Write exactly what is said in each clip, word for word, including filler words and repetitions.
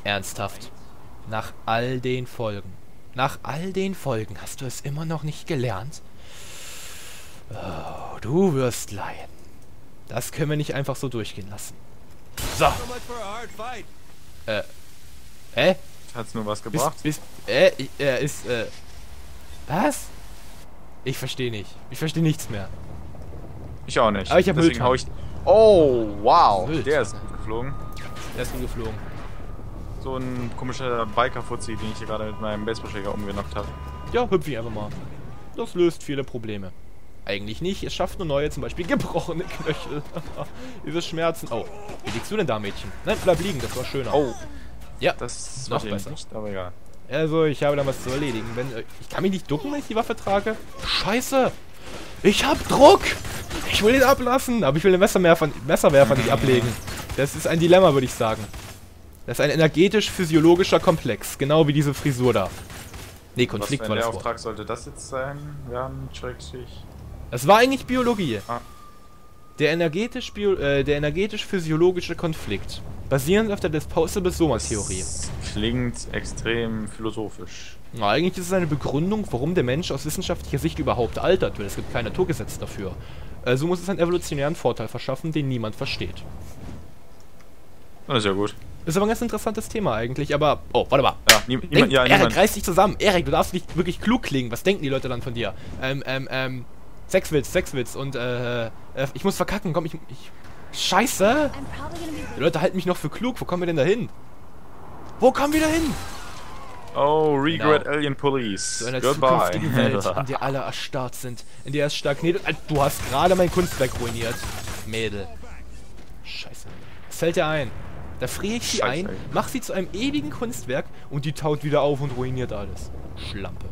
Ernsthaft. Nach all den Folgen. Nach all den Folgen hast du es immer noch nicht gelernt? Oh, du wirst leiden. Das können wir nicht einfach so durchgehen lassen. So. Äh. Hä? Hat's nur was gebracht? Bis, bis, äh, er ist, äh. Was? Ich verstehe nicht. Ich verstehe nichts mehr. Ich auch nicht. Aber ich hab Deswegen Mülltonnen. hau ich. Oh, wow. Müll. Der ist gut geflogen. Er ist geflogen. So ein komischer Biker-Fuzzi, den ich hier gerade mit meinem Baseballschläger umgenockt habe. Ja, hüpf ich einfach mal. Das löst viele Probleme. Eigentlich nicht. Es schafft nur neue, zum Beispiel gebrochene Knöchel. Diese Schmerzen. Oh, wie liegst du denn da, Mädchen? Nein, bleib liegen, das war schöner. Oh. Ja, Das noch noch besser. nicht, aber egal. Also, ich habe da was zu erledigen. Wenn, äh, ich kann mich nicht ducken, wenn ich die Waffe trage. Scheiße! Ich hab Druck! Ich will ihn ablassen, aber ich will den Messerwerfer, Messerwerfer nicht ablegen. Das ist ein Dilemma, würde ich sagen. Das ist ein energetisch-physiologischer Komplex. Genau wie diese Frisur da. Nee, Was, Konflikt wenn war der das Wort. Auftrag sollte das jetzt sein? Werden, Schrägstrich. Es war eigentlich Biologie. Ah. Der energetisch-bio- äh, der energetisch-physiologische Konflikt. Basierend auf der Disposable-Soma-Theorie. Das klingt extrem philosophisch. Na, eigentlich ist es eine Begründung, warum der Mensch aus wissenschaftlicher Sicht überhaupt altert, weil es gibt kein Naturgesetz dafür. Äh, so muss es einen evolutionären Vorteil verschaffen, den niemand versteht. Das ist ja gut. Ist aber ein ganz interessantes Thema eigentlich, aber... Oh, warte mal. Ja, nie, Denk, niemand, ja, Erik, niemand. reiß dich zusammen. Erik, du darfst nicht wirklich klug klingen. Was denken die Leute dann von dir? Ähm, ähm, ähm... Sexwitz, Sexwitz und, äh, äh... Ich muss verkacken, komm, ich... ich Scheiße! Die Leute halten mich noch für klug. Wo kommen wir denn da hin? Wo kommen wir da hin? Oh, Regret Genau. Alien Police. Zu einer Goodbye. zukünftigen Welt, in der alle erstarrt sind, in der es stagniert. Alter, du hast gerade mein Kunstwerk ruiniert. Mädel. Scheiße. Was fällt dir ein? Da friere ich sie Scheiße, ein, ey. mach sie zu einem ewigen Kunstwerk und die taut wieder auf und ruiniert alles. Schlampe.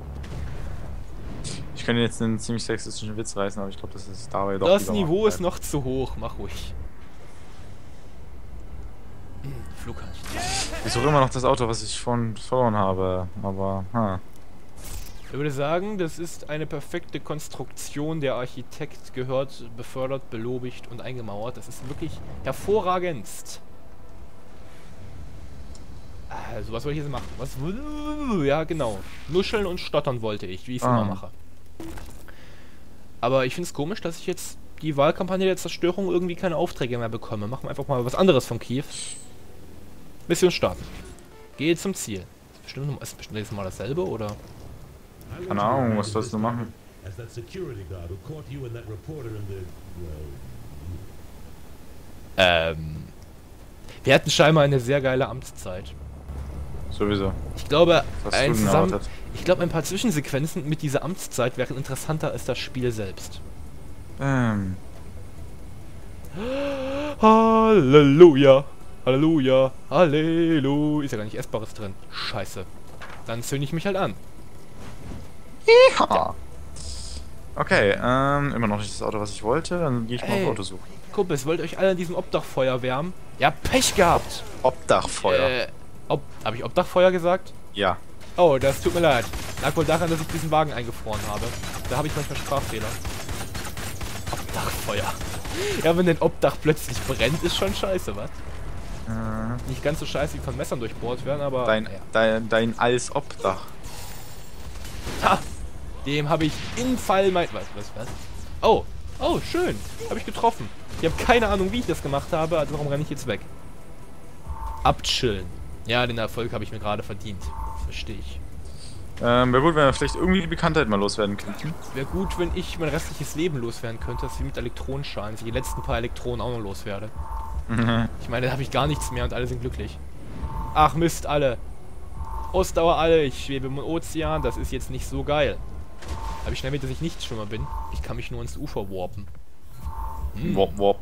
Ich könnte jetzt einen ziemlich sexistischen Witz reißen, aber ich glaube, das ist dabei doch Das lieber Niveau mal ist noch zu hoch, mach ruhig. Hm, Flughafen. Ich suche immer noch das Auto, was ich vorhin verloren habe, aber, ha. Ich würde sagen, das ist eine perfekte Konstruktion. Der Architekt gehört befördert, belobigt und eingemauert. Das ist wirklich hervorragendst. Also, was soll ich jetzt machen? Was? Ja, genau. Nuscheln und stottern wollte ich, wie ich es Ah. immer mache. Aber ich finde es komisch, dass ich jetzt die Wahlkampagne der Zerstörung irgendwie keine Aufträge mehr bekomme. Machen wir einfach mal was anderes von Kiew. Mission starten. Gehe zum Ziel. Ist bestimmt, ist bestimmt jetzt mal dasselbe, oder? Keine Ahnung, was sollst du machen? As that security guard who caught you and that reporter in the, well, Ähm. Wir hatten scheinbar eine sehr geile Amtszeit. Sowieso. Ich glaube, Was ein du denn zusammen, erwartet? ich glaube, ein paar Zwischensequenzen mit dieser Amtszeit wären interessanter als das Spiel selbst. Ähm. Halleluja. Halleluja. Halleluja. Ist ja gar nicht Essbares drin. Scheiße. Dann zünde ich mich halt an. Ha. Okay, ähm, immer noch nicht das Auto, was ich wollte. Dann gehe ich mal Ey. auf Auto suchen. Kumpels, wollt ihr euch alle an diesem Obdachfeuer wärmen? Ja, Pech gehabt. Obdachfeuer. Äh, ob, hab ich Obdachfeuer gesagt? Ja. Oh, das tut mir leid. Lag wohl daran, dass ich diesen Wagen eingefroren habe. Da habe ich manchmal Sprachfehler. Obdachfeuer. Ja, wenn ein Obdach plötzlich brennt, ist schon scheiße, was? Äh, Nicht ganz so scheiße wie von Messern durchbohrt werden, aber... dein, naja. dein, dein als Obdach. Ha! Dem habe ich im Fall mein... Was, was, was? Oh, oh, schön. Habe ich getroffen. Ich habe keine Ahnung, wie ich das gemacht habe, also warum renne ich jetzt weg? Abchillen. Ja, den Erfolg habe ich mir gerade verdient. Verstehe ich. Ähm, wäre gut, wenn wir vielleicht irgendwie die Bekanntheit mal loswerden könnten. Wäre gut, wenn ich mein restliches Leben loswerden könnte, dass ich mit Elektronenschalen, dass ich die letzten paar Elektronen auch noch loswerde. Ich meine, da habe ich gar nichts mehr und alle sind glücklich. Ach Mist, alle. Ausdauer alle, ich schwebe im Ozean, das ist jetzt nicht so geil. Aber ich schnell mit, dass ich Nichtschwimmer bin. Ich kann mich nur ins Ufer warpen. Hm. Wop, wop.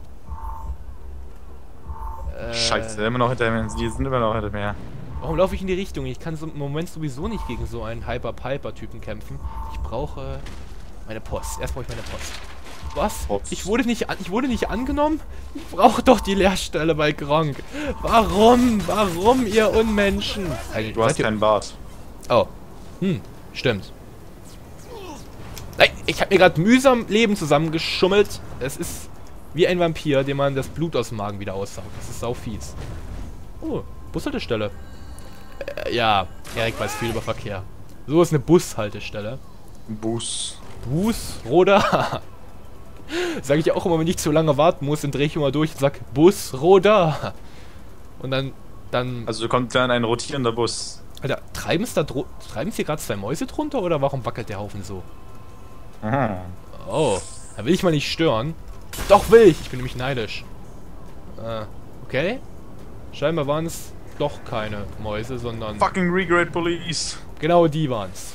Äh, Scheiße, immer noch hinter mir. Die sind immer noch hinter mir. Warum laufe ich in die Richtung? Ich kann so im Moment sowieso nicht gegen so einen Hyper-Piper-Typen kämpfen. Ich brauche meine Post. Erst brauche ich meine Post. Was? Post. Ich wurde nicht an, ich wurde nicht angenommen? Ich brauche doch die Leerstelle bei Gronk. Warum? Warum, ihr Unmenschen? Also, Du hast seid ihr- keinen Bart. Oh. Hm, stimmt. Nein, ich habe mir gerade mühsam Leben zusammengeschummelt. Es ist wie ein Vampir, dem man das Blut aus dem Magen wieder aussaugt. Das ist sau fies. Oh, Bushaltestelle. Äh, ja, Erik weiß viel über Verkehr. So ist eine Bushaltestelle. Bus. Bus, Roda. Sage ich auch immer, wenn ich zu lange warten muss, dann drehe ich immer durch und sag Bus, Roda. Und dann, dann... Also kommt dann ein rotierender Bus. Alter, treiben es da dro treiben es hier gerade zwei Mäuse drunter oder warum wackelt der Haufen so? Aha. Oh, da will ich mal nicht stören. Doch will ich, ich bin nämlich neidisch. Äh, okay. Scheinbar waren es doch keine Mäuse, sondern... Fucking Regret Police. Genau die waren's.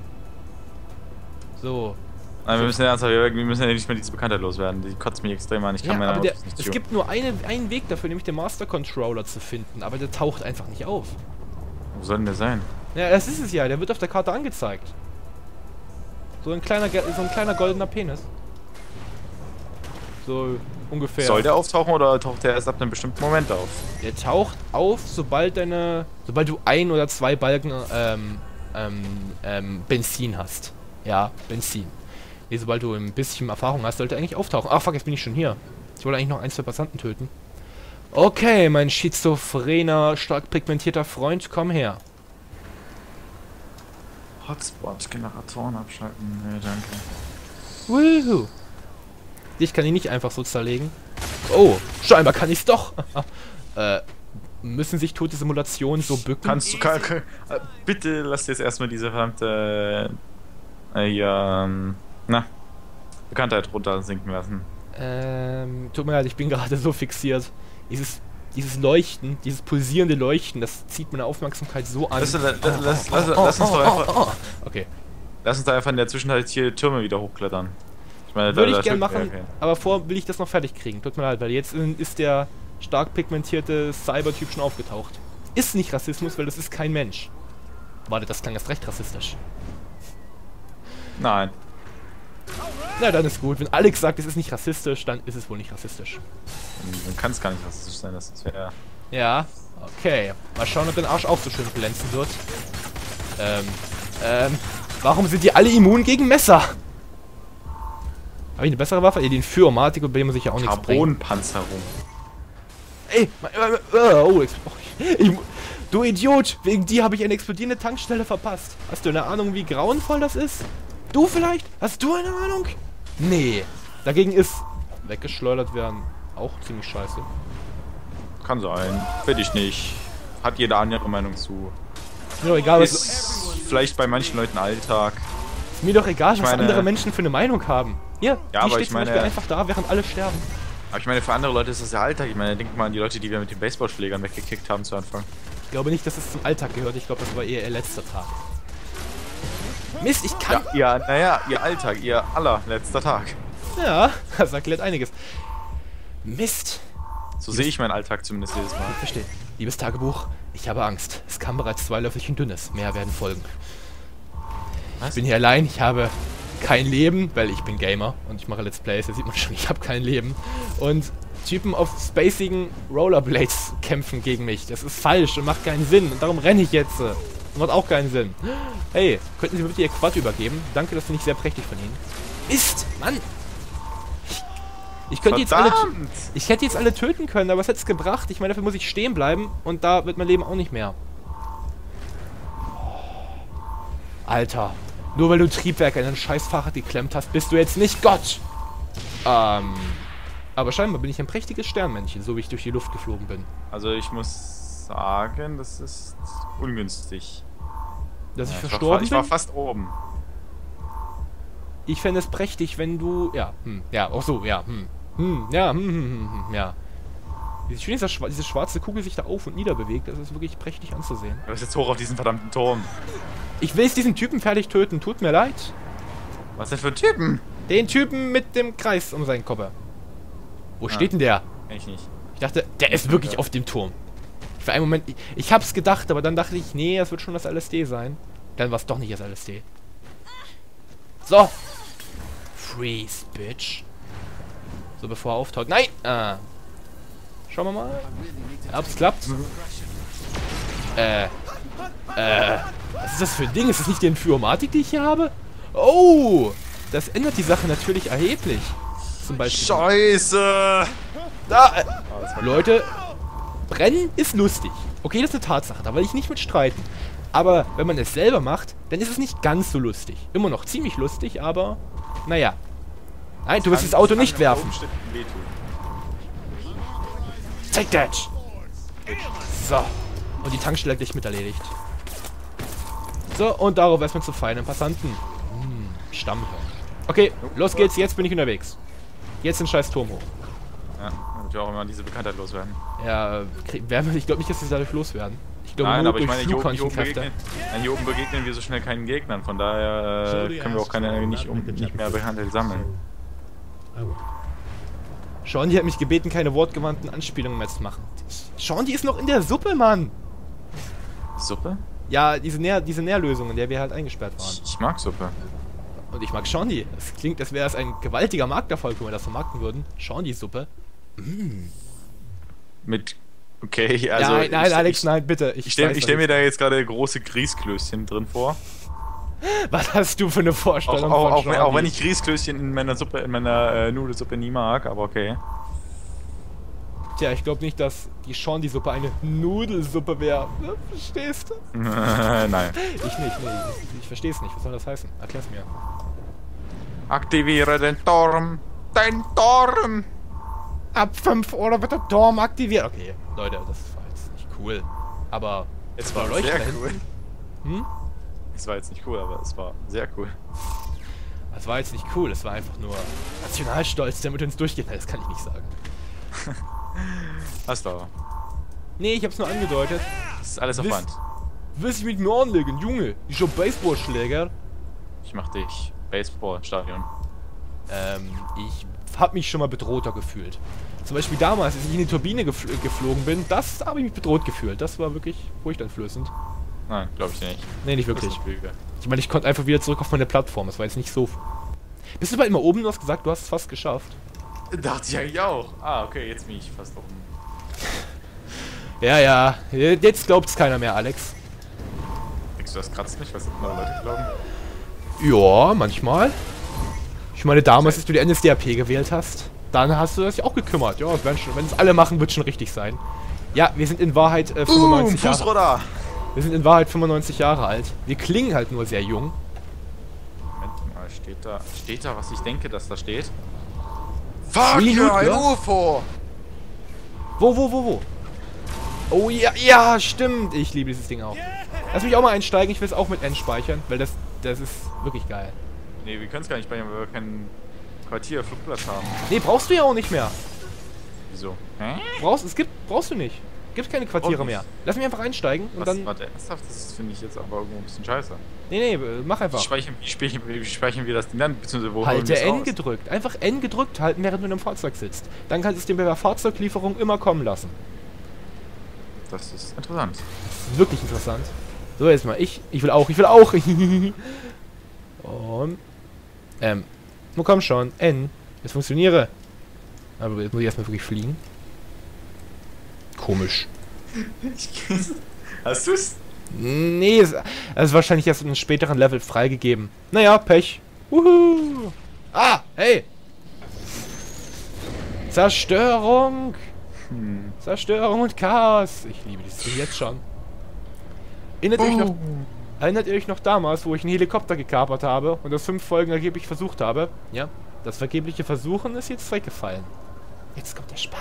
So. Nein, wir müssen ja ernsthaft, wir müssen ja nicht mehr diese Bekanntheit loswerden. Die kotzt mich extrem an. Ich kann Ja, meine aber der, Autos nicht es tun. gibt nur eine, einen Weg dafür, nämlich den Master Controller zu finden, aber der taucht einfach nicht auf. Wo soll denn der sein? Ja, das ist es ja, der wird auf der Karte angezeigt. So ein kleiner, ge- so ein kleiner goldener Penis. So ungefähr. Soll der auftauchen oder taucht der erst ab einem bestimmten Moment auf? Der taucht auf, sobald deine, sobald du ein oder zwei Balken ähm, ähm, ähm, Benzin hast. Ja, Benzin. Nee, sobald du ein bisschen Erfahrung hast, sollte er eigentlich auftauchen. Ach fuck, jetzt bin ich schon hier. Ich wollte eigentlich noch ein, zwei Passanten töten. Okay, mein schizophrener, stark pigmentierter Freund, komm her. Hotspot-Generatoren abschalten. Nee, danke. Woohoo. Dich kann ich nicht einfach so zerlegen. Oh, scheinbar kann ich's doch. äh, müssen sich tote Simulationen so bücken? Kannst du, kann, kann, äh, bitte lass jetzt erstmal diese verdammte, äh, hier, ähm, na, Bekanntheit runter sinken lassen. Ähm, tut mir leid, ich bin gerade so fixiert. Dieses, dieses Leuchten, dieses pulsierende Leuchten, das zieht meine Aufmerksamkeit so an. Lass, lass, lass, lass, lass, lass uns doch einfach, Okay. lass uns da einfach in der Zwischenzeit hier Türme wieder hochklettern. Ich meine, Würde da- ich da- gern machen, okay. aber vor will ich das noch fertig kriegen. Tut mir leid, weil jetzt in- ist der stark pigmentierte Cybertyp schon aufgetaucht. Ist nicht Rassismus, weil das ist kein Mensch. Warte, das klang erst recht rassistisch. Nein. Na, dann ist gut. Wenn Alex sagt, es ist nicht rassistisch, dann ist es wohl nicht rassistisch. Dann kann es gar nicht rassistisch sein, das wäre... Ja, okay. Mal schauen, ob dein Arsch auch so schön glänzen wird. Ähm, ähm, warum sind die alle immun gegen Messer? Habe ich eine bessere Waffe? Ja, den Fürmatik und bei dem muss ich ja auch nichts bringen. Carbonpanzerung. Ey, äh, äh, oh, ex- oh, ich, du Idiot, wegen dir habe ich eine explodierende Tankstelle verpasst. Hast du eine Ahnung, wie grauenvoll das ist? Du vielleicht? Hast du eine Ahnung? Nee. Dagegen ist weggeschleudert werden auch ziemlich scheiße. Kann sein. Will ich nicht. Hat jeder andere Meinung zu. Ist mir doch egal, was, Ist vielleicht bei manchen Leuten Alltag. ist mir doch egal, Ich was meine- andere Menschen für eine Meinung haben. Hier, Ja, die aber steht ich zum Beispiel meine- einfach da, während alle sterben. Aber ich meine, für andere Leute ist das ja Alltag. Ich meine, denk mal an die Leute, die wir mit den Baseballschlägern weggekickt haben zu Anfang. Ich glaube nicht, dass es zum Alltag gehört. Ich glaube, das war eher ihr letzter Tag. Mist, ich kann... Ja, naja, ihr Alltag, ihr allerletzter Tag. Ja, das erklärt einiges. Mist. So sehe ich meinen Alltag zumindest jedes Mal. Ich verstehe. Liebes Tagebuch, ich habe Angst. Es kam bereits zwei Löffelchen Dünnes. Mehr werden folgen. Was? Ich bin hier allein. Ich habe kein Leben, weil ich bin Gamer und ich mache Let's Plays. Da sieht man schon, ich habe kein Leben. Und Typen auf spacigen Rollerblades kämpfen gegen mich. Das ist falsch und macht keinen Sinn. Und darum renne ich jetzt. Das macht auch keinen Sinn. Hey, könnten Sie bitte Ihr Quad übergeben? Danke, das finde ich sehr prächtig von Ihnen. Mist, Mann! Ich, ich könnte jetzt alle... Verdammt! Ich hätte jetzt alle töten können, aber was hätte es gebracht? Ich meine, dafür muss ich stehen bleiben und da wird mein Leben auch nicht mehr. Alter, nur weil du Triebwerke in ein scheiß Fahrrad geklemmt hast, bist du jetzt nicht Gott! Ähm, aber scheinbar bin ich ein prächtiges Sternmännchen, so wie ich durch die Luft geflogen bin. Also ich muss sagen, das ist ungünstig. Dass ich Ja, ich, war, verstorben fa- ich war bin? fast oben. Ich fände es prächtig, wenn du... Ja, hm, ja, auch so, ja, hm, hm, ja, hm, hm, hm, hm, ja. Wie schön dieser Schwa diese schwarze Kugel sich da auf und nieder bewegt, das ist wirklich prächtig anzusehen. Du bist jetzt hoch auf diesen verdammten Turm. Ich will jetzt diesen Typen fertig töten, tut mir leid. Was denn für Typen? Den Typen mit dem Kreis um seinen Kopf. Wo steht denn der? Kenn ich nicht. Ich dachte, der ist wirklich auf dem Turm. Für einen Moment, ich, ich hab's gedacht, aber dann dachte ich, nee, das wird schon das L S D sein. Dann war es doch nicht das L S D. So. Freeze, Bitch. So, bevor er auftaucht. Nein! Ah. Schauen wir mal. Ob es klappt. Äh. Äh. Was ist das für ein Ding? Ist das nicht die Informatik, die ich hier habe? Oh! Das ändert die Sache natürlich erheblich. Zum Beispiel. Scheiße! Da, äh, Ah, das war Leute, brennen ist lustig. Okay, das ist eine Tatsache, da will ich nicht mit streiten. Aber wenn man es selber macht, dann ist es nicht ganz so lustig. Immer noch ziemlich lustig, aber naja. Nein, du wirst das Auto nicht werfen. Take that! So. Und die Tankstelle hat gleich mit erledigt. So, und darauf erstmal zu feinen Passanten. Hm, Stammhirn. Okay, los geht's, jetzt bin ich unterwegs. Jetzt den scheiß Turm hoch. Ja, damit wir auch immer diese Bekanntheit loswerden. Ja, krieg, werden wir, ich glaube nicht, dass wir dadurch loswerden. Ich glaube, Nein, nur aber ich durch meine, hier oben, hier, oben Flugkonchenkräfte. begegnen, nein, hier oben begegnen wir so schnell keinen Gegnern. Von daher äh, können wir auch keine, nicht, um, nicht mehr Bekanntheit sammeln. Sean, die hat mich gebeten, keine wortgewandten Anspielungen mehr zu machen. Sean, die ist noch in der Suppe, Mann! Suppe? Ja, diese, Nähr diese Nährlösung, in der wir halt eingesperrt waren. Ich, ich mag Suppe. Und ich mag Sean. Das klingt, als wäre es ein gewaltiger Markterfolg, wenn wir das vermarkten würden. Sean, die Suppe. Mm. Mit... Okay, also... Nein, nein, ich, Alex, ich, nein, bitte. Ich, ich stelle weiß, stell mir was da jetzt gerade große Grießklößchen drin vor. Was hast du für eine Auch, Vorstellung auch, von auch, wenn, auch Sean? wenn ich Grießklößchen in meiner Suppe, in meiner äh, Nudelsuppe nie mag, aber okay. Tja, ich glaube nicht, dass die Sean die Suppe eine Nudelsuppe wäre. Ne? Verstehst du? Nein. Ich nicht, nee. Ich, ich verstehe es nicht. Was soll das heißen? Erklär's mir. Aktiviere den Turm! Den Turm! Ab fünf Uhr wird der Turm aktiviert. Okay, Leute, das war jetzt nicht cool. Aber Es war Leuchten sehr da cool. hinten. Hm? Es war jetzt nicht cool, aber es war sehr cool. Das war jetzt nicht cool. Es war einfach nur Nationalstolz, der mit uns durchgeht. Das kann ich nicht sagen. Hast du aber. Nee, ich hab's nur angedeutet. Das ist alles auf Wisst- Band. Willst du mit mir anlegen, Junge? Ich hab Baseballschläger. Ich mach dich. Baseballstadion. Ähm, ich hab mich schon mal bedrohter gefühlt. Zum Beispiel damals, als ich in die Turbine gefl geflogen bin, das habe ich mich bedroht gefühlt. Das war wirklich furchteinflößend. Nein, glaube ich dir nicht. Nee, nicht Das wirklich. ist eine Lüge. Ich meine, ich konnte einfach wieder zurück auf meine Plattform. Das war jetzt nicht so... Bist du bald immer oben? Du hast gesagt, du hast es fast geschafft. Dachte ich eigentlich auch. Ah, okay, jetzt bin ich fast offen. Ja, ja. Jetzt glaubt's keiner mehr, Alex. Denkst du, das kratzt nicht, was andere Leute glauben? Ja, manchmal. Ich meine, damals, als du die N S D A P gewählt hast, dann hast du dich auch gekümmert. Ja, wenn es alle machen, wird schon richtig sein. Ja, wir sind in Wahrheit äh, fünfundneunzig Boom, Jahre. Fußroller! Wir sind in Wahrheit fünfundneunzig Jahre alt. Wir klingen halt nur sehr jung. Moment mal, steht da, steht da, was ich denke, dass da steht? Fuck Wie you, ein Lügner? U F O! Wo, wo, wo, wo? Oh ja, ja, stimmt. Ich liebe dieses Ding auch. Lass mich auch mal einsteigen. Ich will es auch mit N speichern, weil das, das ist wirklich geil. Nee, wir können es gar nicht speichern, weil wir keinen Quartier, Flugplatz haben. Nee, brauchst du ja auch nicht mehr. Wieso? Hä? Brauchst, es gibt, brauchst du nicht. Gibt keine Quartiere Brauch mehr. nicht. Lass mich einfach einsteigen und Was, dann... warte, ernsthaft? Das finde ich jetzt aber irgendwo ein bisschen scheiße. Nee, nee, mach Wie einfach. speichern, wie, speichern, wie speichern wir das denn dann? Beziehungsweise wo holen Halte wir es N raus? gedrückt. Einfach N gedrückt halten, während du in einem Fahrzeug sitzt. Dann kannst du es dir bei der Fahrzeuglieferung immer kommen lassen. Das ist interessant. Das ist wirklich interessant. So, jetzt mal ich. Ich will auch, ich will auch. Und... Ähm... Nun komm schon. N. Es funktioniere. Aber jetzt muss ich erstmal wirklich fliegen. Komisch. Hast du's? Nee, es es ist wahrscheinlich erst in einem späteren Level freigegeben. Naja, Pech. Wuhu. Ah, hey. Zerstörung. Hm. Zerstörung und Chaos. Ich liebe dieses Ding jetzt schon. Erinnert, ihr euch noch, erinnert ihr euch noch damals, wo ich einen Helikopter gekapert habe und das fünf Folgen ergeblich versucht habe? Ja, das vergebliche Versuchen ist jetzt weggefallen. Jetzt kommt der Spaß.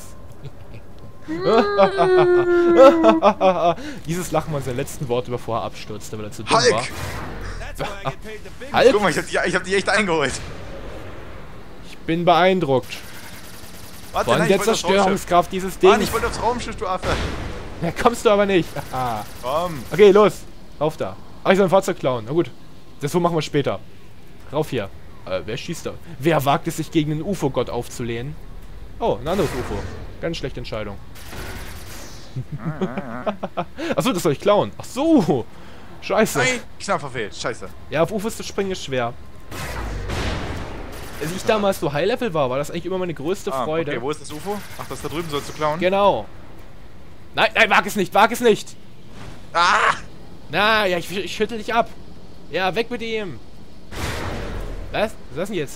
Dieses Lachen war sein letzten Worte, bevor er abstürzte, weil er zu dumm Hulk! war. Hulk? Guck mal, ich hab, die, ich hab die echt eingeholt. Ich bin beeindruckt Warte, von nein, der ich wollte aufs Raumschiff. Zerstörungskraft dieses Mann, Dings. ich wollte aufs Raumschiff, du Affe. Ja, kommst du aber nicht. Aha. Komm. Okay, los. Rauf da. Ach, ich soll ein Fahrzeug klauen. Na gut. Das so machen wir später. Rauf hier. Äh, wer schießt da? Wer wagt es, sich gegen den U F O-Gott aufzulehnen? Oh, ein anderes U F O. Ganz schlechte Entscheidung. Achso, das soll ich klauen. Ach so. Scheiße. Nein, knapp verfehlt. Scheiße. Ja, auf U F Os zu springen ist schwer. Als ich damals so High-Level war, war das eigentlich immer meine größte Ah, Freude. okay, wo ist das U F O? Ach, das da drüben sollst du klauen? Genau. Nein, nein, wag es nicht, wag es nicht. Ah! Na, ja, ich, ich schüttel dich ab. Ja, weg mit ihm. Was? Was ist das denn jetzt?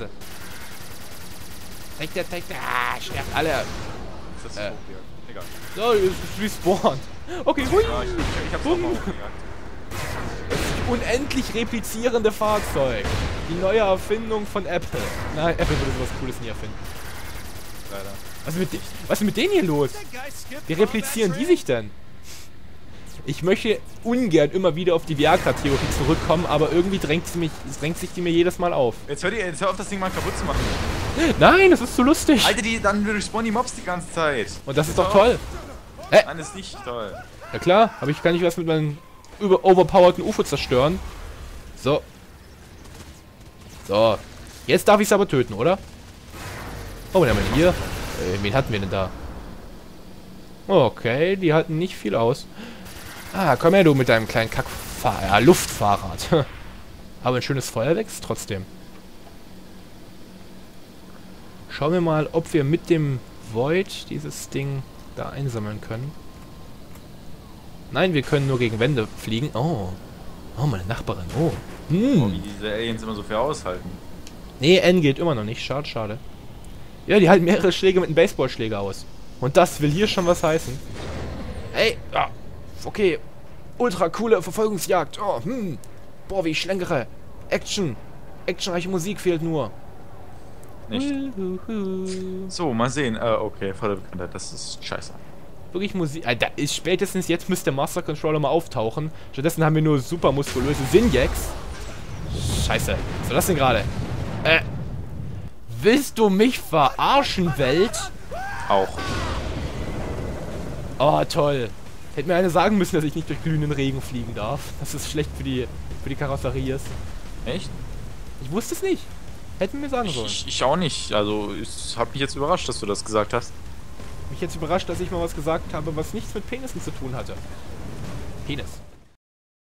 Take der, take der. Ah, sterbt alle. Das ist Äh. hoch hier. Egal. So, es ist respawned. Okay, hui. Ja, ich, ich, ich hab's auch mal hochgejagt. Unendlich replizierende Fahrzeug. Die neue Erfindung von Apple. Nein, Apple würde sowas Cooles nie erfinden. Leider. Was ist mit, de was ist mit denen hier los? Wie replizieren die sich denn? Ich möchte ungern immer wieder auf die Viagra-Theorie zurückkommen, aber irgendwie drängt, sie mich, drängt sich die mir jedes Mal auf. Jetzt hör, die, jetzt hör auf, das Ding mal kaputt zu machen. Nein, das ist zu lustig. Alter, die, dann respawnen die Mobs die ganze Zeit. Und das ist doch toll. Hä? Nein, ist nicht toll. Ja klar, aber ich kann nicht was mit meinem über overpowerten U F O zerstören. So. So. Jetzt darf ich es aber töten, oder? Oh, was haben wir hier? Äh, wen hatten wir denn da? Okay, die halten nicht viel aus. Ah, komm her, du mit deinem kleinen Kackfahr... Ja, Luftfahrrad. Aber ein schönes Feuerwerk ist trotzdem. Schauen wir mal, ob wir mit dem Void dieses Ding da einsammeln können. Nein, wir können nur gegen Wände fliegen. Oh. Oh, meine Nachbarin. Oh. Hm. Oh, wie diese Aliens immer so viel aushalten. Nee, N geht immer noch nicht. Schade, schade. Ja, die halten mehrere Schläge mit einem Baseballschläger aus. Und das will hier schon was heißen. Hey, ja. Okay. Ultra coole Verfolgungsjagd. Oh, hm. Boah, wie ich schlenkere. Action. Actionreiche Musik fehlt nur. Nicht. So, mal sehen. Äh, okay, volle Bekanntheit. Das ist scheiße. Wirklich Musik. Alter, ist spätestens jetzt müsste der Master Controller mal auftauchen. Stattdessen haben wir nur super muskulöse Sinjaks. Scheiße. Was war das denn gerade? Äh. Willst du mich verarschen, Welt? Auch. Oh, toll. Hätte mir einer sagen müssen, dass ich nicht durch glühenden Regen fliegen darf. Dass es schlecht für die, für die Karosserie ist. Echt? Ich wusste es nicht. Hätten mir sagen sollen. Ich, ich auch nicht. Also, es hat mich jetzt überrascht, dass du das gesagt hast. Mich jetzt überrascht, dass ich mal was gesagt habe, was nichts mit Penissen zu tun hatte. Penis.